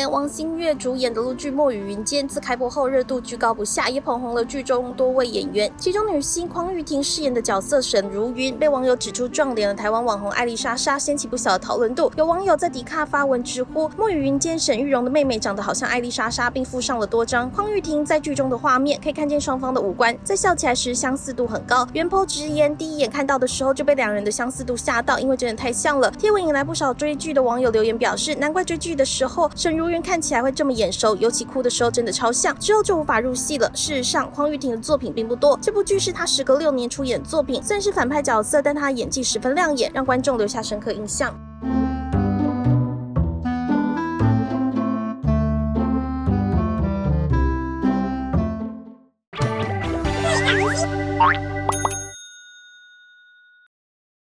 年王馨岳主演的陆剧《墨雨云间》自开播后热度居高不下，也捧红了剧中多位演员。其中女星匡玉婷饰演的角色沈如云，被网友指出撞脸了台湾网红艾丽莎莎，掀起不小的讨论度。有网友在迪卡发文直呼，《墨雨云间》沈玉荣的妹妹长得好像艾丽莎莎，并附上了多张匡玉婷在剧中的画面，可以看见双方的五官在笑起来时相似度很高。原 po 直言，第一眼看到的时候就被两人的相似度吓到，因为真的太像了。贴文引来不少追剧的网友留言表示，难怪追剧的时候沈如云看起来会这么眼熟，尤其哭的时候真的超像，之后就无法入戏了。事实上，匡玉婷的作品并不多，这部剧是她时隔6年出演作品，虽然是反派角色，但她的演技十分亮眼，让观众留下深刻印象。